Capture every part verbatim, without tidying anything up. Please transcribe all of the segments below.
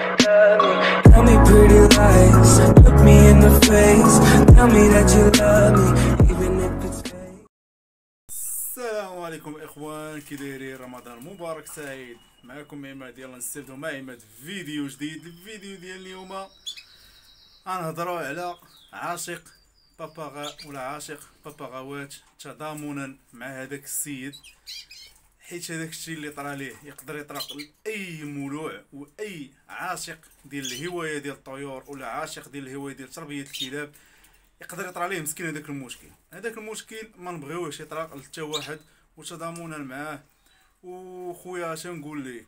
Tell me pretty lies, look me in the face. Tell me that you love me, even if it's fake. السلام عليكم اخوان، كي دايرين؟ رمضان مبارك سعيد. معكم عماد، يلا نستافدو مع عماد فيديو جديد. الفيديو ديال اليوم غنهضرو على عاشق باباغا ولا عاشق باباغاوات تضامنا مع هذاك السيد، حيت هذاك الشيء اللي طرا ليه يقدر يطرق لاي مولوع واي عاشق ديال الهوايه ديال الطيور ولا عاشق ديال الهوايه ديال تربيه الكلاب. يقدر يطرا ليه مسكين هذاك المشكل. هذاك المشكل ما نبغيوش يطرق لتا واحد وتضامنا معاه. وخويا اش نقول لك،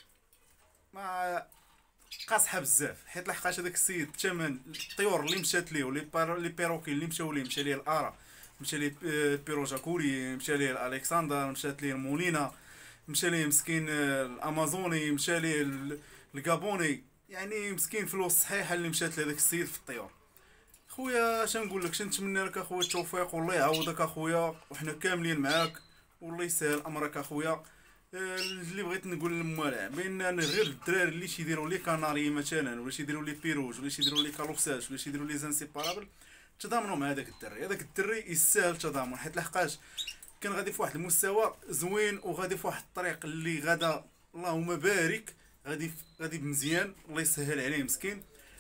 ما قاصحه بزاف، حيت لحقاش هذاك السيد الثمن الطيور اللي مشات ليه ولي لي بيروكي اللي مشاو ليه، مشى ليه الارا، مشى ليه بيروجا كوري، مشى ليه الكسندر، مشات ليه المولينا، مشى ليه مسكين الامازوني، مشى ليه الكابوني. يعني مسكين فلوس صحيحه اللي مشات لهذاك السيد في الطيور. خويا اش نقول لك، نتمنى لك اخويا التوفيق والله يعوضك اخويا، وحنا كاملين معاك والله يسهل امرك اخويا. اللي بغيت نقول للموالع بان غير الدراري اللي تيديروا لي كناري مثلا، ولا تيديروا لي بيروج، ولا تيديروا لي كالوكساج، ولا تيديروا لي زانسيبارابل، تضامنوا مع هذاك الدري. هذاك الدري يستاهل تضامن، حيت لحقاش كان غادي في واحد المستوى زوين، وغادي في واحد الطريق اللي غدا اللهم بارك، غادي غادي مزيان الله يسهل عليه مسكين.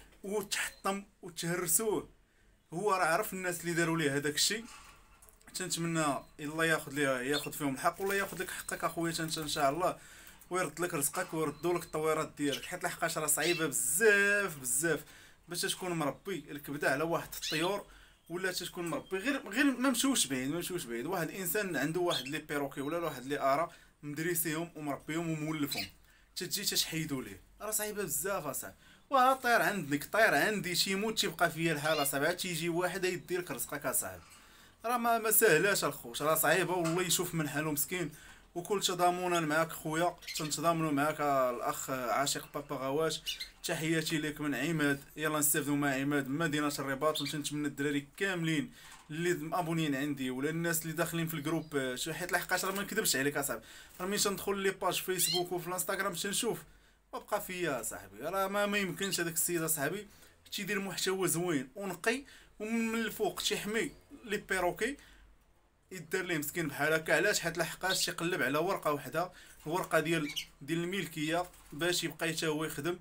وتحطم وتهرسوه، هو راه عرف الناس اللي داروا ليه هذاك الشيء. تنتمنى الله ياخذ ليه ياخذ فيهم الحق، ولا ياخذ لك حقك اخويا ان شاء الله، ويرد لك رزقك ويردوا لك التطويرات ديالك. حيت لحقاش راه صعيبه بزاف بزاف باش تكون مربي الكبده على واحد الطيور، ولا تكون مربي غير غير ما مشوش بعيد ما مشوش بعيد واحد الانسان عنده واحد لي بيروكي ولا واحد لي ارا مدريسيهم ومربيهم ومولفهم، تجي تحيدوا ليه، راه صعيبه بزاف اصاحبي. وها طير عندك طير عندي تيموت تيبقى فيا الحال اصاحبي، عاد تيجي واحد يدير لك رزقك اصاحبي. راه ما ما ساهلاش الخوش، راه صعيبه والله يشوف من حالو مسكين. وكل تضامنا معاك خويا، تنتضامنوا معاك الاخ عاشق باباغاوات. تحياتي لك من عماد، يلا نستافدوا مع عماد من مدينه الرباط. وتنتمنى الدراري كاملين اللي مابونين عندي ولا الناس اللي داخلين في الجروب، حيت لحقاش راه ما نكذبش عليك اصاحبي، راه ملي تندخل لي باج فيسبوك وفي الانستغرام تنشوف وبقى فيا صاحبي، راه ما, ما يمكنش هذاك السيد اصاحبي تيدير محتوى زوين ونقي، ومن الفوق تيحمي لي بيروكي يدار ليه مسكين بحال هكا. علاش؟ حيت لحقاش تيقلب على ورقه وحده، الورقه ديال ديال الملكيه، باش يبقى حتى هو يخدم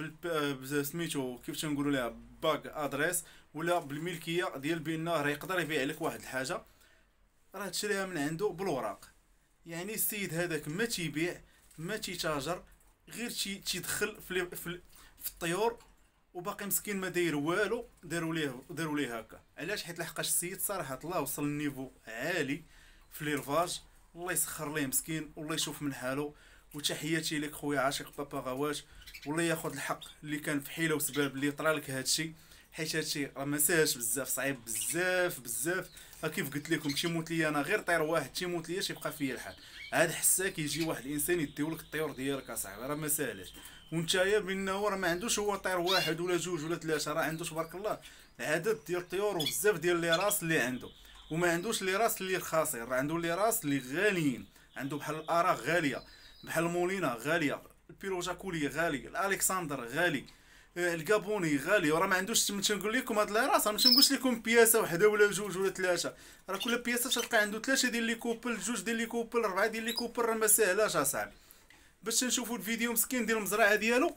بال سميتو كيف تنقولوا ليها باغ ادريس، ولا بالملكيه ديال بان راه يقدر يبيع لك واحد الحاجه راه تشريها من عنده بالوراق. يعني السيد هذاك ما تيبيع ما تيتاجر، غير تيدخل في في الطيور، وباقي مسكين ما داير والو. داروا ليه داروا ليه هكا. علاش؟ حيت لحقاش السيد صراحه الله وصل لنيفو عالي في ليرفاج، الله يسخر ليه مسكين والله يشوف من حاله. وتحياتي لك خويا عاشق باباغاوات، والله ياخذ الحق اللي كان في حيله وسباب اللي طرا لك هادشي، حيت هادشي راه ما ساهلش بزاف، صعيب بزاف بزاف. كيف قلت لكم تيموت لي انا غير طير واحد تيموت لي تيبقى فيا الحال، عاد حساك يجي واحد الانسان يديولك الطيور ديالك اصاحبي، راه ما ساهلش. ونتايا بان هو راه ما عندوش هو طير واحد ولا جوج ولا ثلاثه، راه عنده تبارك الله عدد ديال الطيور وبزاف ديال لي راس اللي عنده. وما عندوش لي راس اللي رخاصين، راه عنده لي راس اللي غاليين، عنده بحال الارا غاليه، بحال المولينا غاليه، البيروجا كولي غالي، الالكسندر غالي، الكابوني غالي. وراه ما عندوش، تنقول لكم هاد لي راس ما تنقولش لكم بياسه وحده ولا جوج ولا ثلاثه، راه كل بياسه تلقى عنده ثلاثه ديال لي كوبل، جوج ديال لي كوبل، اربعه ديال لي كوبل، راه ما ساهلاش اصاحبي. باش نشوفوا الفيديو مسكين ديال المزرعه ديالو،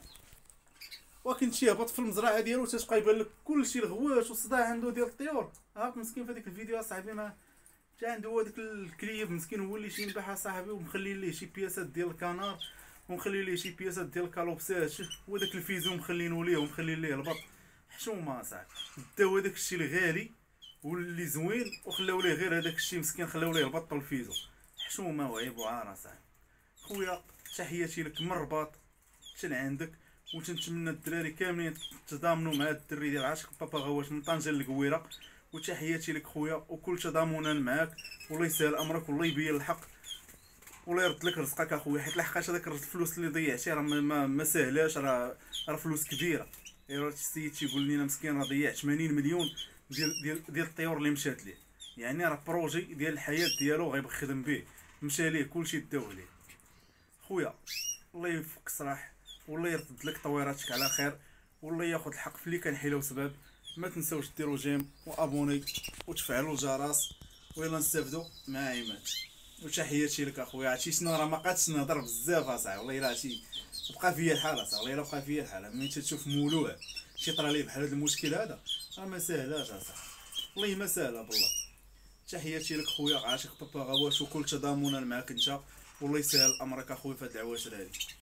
ولكن تيهبط في المزرعه ديالو تتبقى يبان لك كلشي الغواش والصداع عنده ديال الطيور. هاك مسكين في هذيك الفيديو اصاحبي ما جا عنده هو داك الكليب مسكين هو اللي تينباح اصاحبي، ومخلي ليه شي بياسات ديال الكنار، ومخلي ليه شي بياسات ديال الكالوبسات، وداك الفيزو مخلينو ليه ومخلي ليه البط. حشومه اصاحبي، داو هذاك الشيء الغالي واللي زوين وخلاو ليه غير هذاك الشيء مسكين، خلاو ليه البط والفيزو. حشومه وعيب وعار اصاحبي. خويا تحياتي لك من الرباط حتى لعندك، وتنتمنى الدراري كاملين تضامنوا مع هاد الدري ديال عاشق باباغاوات من طنجه للقويره. وتحياتي لك خويا، وكل تضامنا معاك، والله يسهل امرك والله يبين الحق، والله يرد لك رزقك اخويا. حيت لحقاش هذاك الفلوس اللي ضيعتي راه ما, ما ساهلاش، راه راه فلوس كبيره. راه السيد تيقول لينا مسكين راه ضيع ثمانين مليون ديال ديال ديال الطيور اللي مشات ليه، يعني راه بروجي ديال الحياه ديالو غيبقى يخدم به، مشى ليه كلشي داو عليه. خويا الله يفك الصراح، والله يردد لك طويراتك على خير، والله ياخذ الحق في اللي كان حيله وسبب. ما تنساوش ديروا جيم وابوني وتفعلوا الجرس، ويلا نستافدوا مع عماد. وتحياتي لك اخويا. عرفتي شنو راه ما بقاتش نهضر بزاف اصاحبي، والله الا عرفتي بقى فيا الحال اصاحبي، والله الا بقى فيا الحال. ملي تشوف مولوع شي طرا ليه بحال هذا المشكل هذا راه ما ساهلاش اصاحبي، والله ما ساهله بالله. تحياتي لك خويا عاشق بابا غواش، وكل تضامنا معاك انت، والله يسهل امرك اخويا في هاد العواشر هادي.